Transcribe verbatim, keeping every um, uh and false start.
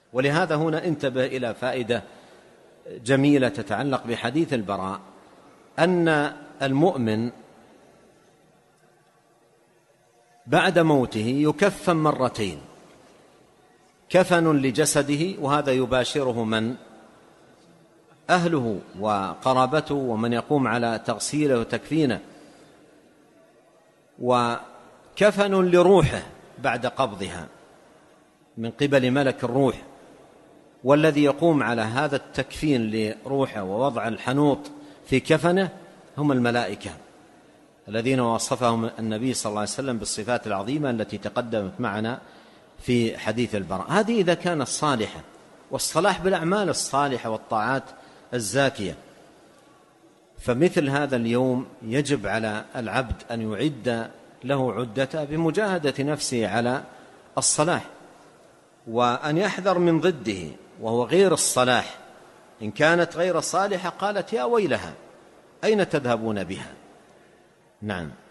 ولهذا هنا انتبه إلى فائدة جميلة تتعلق بحديث البراء، أن المؤمن بعد موته يكفن مرتين، كفن لجسده، وهذا يباشره من؟ أهله وقرابته ومن يقوم على تغسيله وتكفينه، وكفن لروحه بعد قبضها من قبل ملك الروح، والذي يقوم على هذا التكفين لروحه ووضع الحنوط في كفنه هم الملائكة الذين وصفهم النبي صلى الله عليه وسلم بالصفات العظيمة التي تقدمت معنا في حديث البراء. هذه إذا كانت صالحة، والصلاح بالأعمال الصالحة والطاعات الزاكية. فمثل هذا اليوم يجب على العبد أن يعد له عدته بمجاهدة نفسه على الصلاح، وأن يحذر من ضده وهو غير الصلاح. إن كانت غير صالحة قالت يا ويلها أين تذهبون بها؟ نعم.